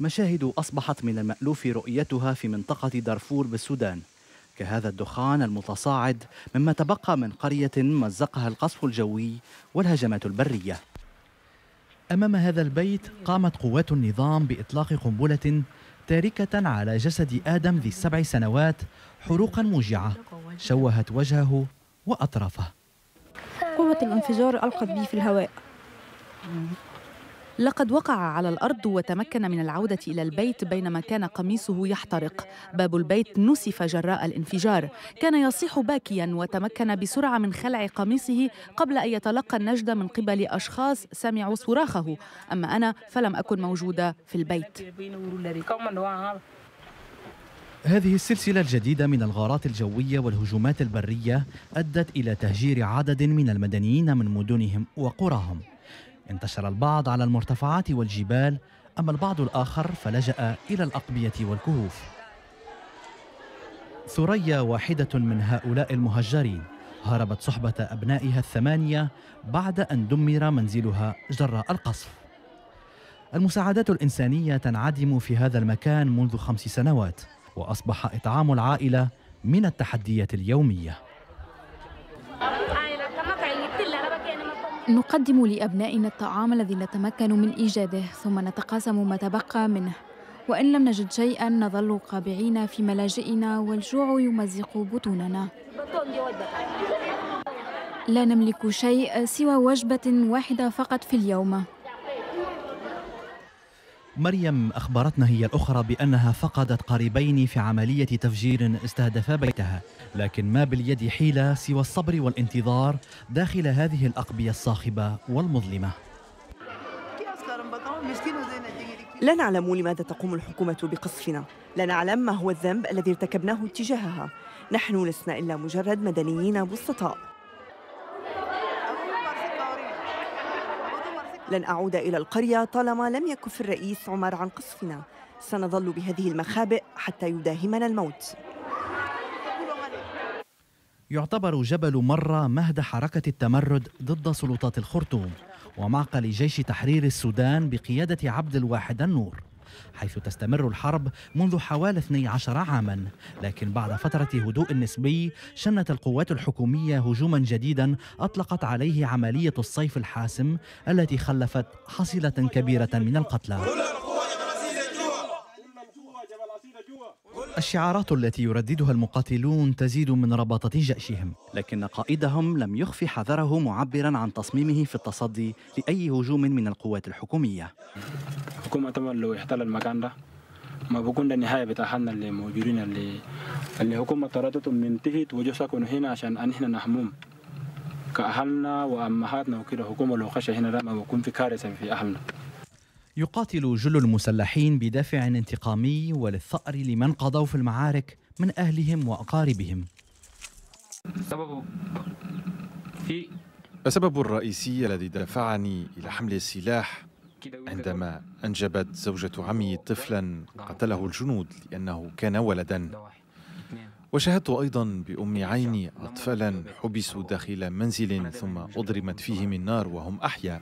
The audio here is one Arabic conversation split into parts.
مشاهد أصبحت من المألوف رؤيتها في منطقة دارفور بالسودان، كهذا الدخان المتصاعد مما تبقى من قرية مزقها القصف الجوي والهجمات البرية. أمام هذا البيت قامت قوات النظام بإطلاق قنبلة تاركة على جسد آدم ذي ال7 سنوات حروقا موجعة شوهت وجهه وأطرافه. قوة الانفجار ألقت بي في الهواء. لقد وقع على الأرض وتمكن من العودة إلى البيت بينما كان قميصه يحترق. باب البيت نسف جراء الانفجار. كان يصيح باكياً وتمكن بسرعة من خلع قميصه قبل أن يتلقى النجدة من قبل أشخاص سمعوا صراخه. أما أنا فلم أكن موجودة في البيت. هذه السلسلة الجديدة من الغارات الجوية والهجومات البرية أدت إلى تهجير عدد من المدنيين من مدنهم وقراهم. انتشر البعض على المرتفعات والجبال، أما البعض الآخر فلجأ إلى الأقبية والكهوف. ثريا واحدة من هؤلاء المهجرين، هربت صحبة أبنائها ال8 بعد أن دمر منزلها جراء القصف. المساعدات الإنسانية تنعدم في هذا المكان منذ 5 سنوات، وأصبح إطعام العائلة من التحديات اليومية. نقدم لأبنائنا الطعام الذي نتمكن من إيجاده، ثم نتقاسم ما تبقى منه، وإن لم نجد شيئاً نظل قابعين في ملاجئنا والجوع يمزق بطوننا. لا نملك شيء سوى وجبة واحدة فقط في اليوم. مريم أخبرتنا هي الأخرى بأنها فقدت قريبين في عملية تفجير استهدفا بيتها، لكن ما باليد حيلة سوى الصبر والانتظار داخل هذه الأقبية الصاخبة والمظلمة. لا نعلم لماذا تقوم الحكومة بقصفنا، لا نعلم ما هو الذنب الذي ارتكبناه تجاهها. نحن لسنا إلا مجرد مدنيين بسطاء. لن أعود إلى القرية طالما لم يكف الرئيس عمر عن قصفنا. سنظل بهذه المخابئ حتى يداهمنا الموت. يعتبر جبل مرة مهد حركة التمرد ضد سلطات الخرطوم ومعقل جيش تحرير السودان بقيادة عبد الواحد النور، حيث تستمر الحرب منذ حوالي 12 عاماً. لكن بعد فترة هدوء نسبي شنت القوات الحكومية هجوماً جديداً أطلقت عليه عملية الصيف الحاسم التي خلفت حصيلة كبيرة من القتلى. الشعارات التي يرددها المقاتلون تزيد من رباطة جأشهم، لكن قائدهم لم يخفي حذره معبراً عن تصميمه في التصدي لأي هجوم من القوات الحكومية. الحكومة طبعا لو احتل المكان ده ما بكون ده النهاية بتاع حالنا اللي موجودين اللي حكومة طردتهم من تحت وجو سكنوا هنا عشان احنا نحموم كأهلنا وأمهاتنا وكده. حكومة لو خش هنا ده ما بكون في كارثة في أهلنا. يقاتل جل المسلحين بدافع انتقامي وللثأر لمن قضوا في المعارك من أهلهم وأقاربهم. السبب الرئيسي الذي دفعني إلى حمل السلاح عندما أنجبت زوجة عمي طفلا قتله الجنود لأنه كان ولدا، وشاهدت أيضا بأم عيني أطفالا حبسوا داخل منزل ثم أضرمت فيهم النار وهم أحياء.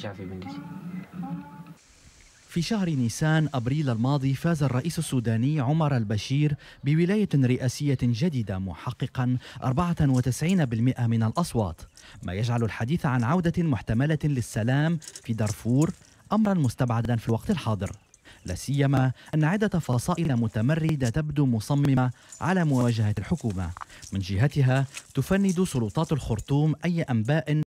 في شهر نيسان أبريل الماضي فاز الرئيس السوداني عمر البشير بولاية رئاسية جديدة محققا 94% من الأصوات، ما يجعل الحديث عن عودة محتملة للسلام في دارفور أمرا مستبعدا في الوقت الحاضر، لا سيما أن عدة فصائل متمردة تبدو مصممة على مواجهة الحكومة. من جهتها تفند سلطات الخرطوم أي أنباء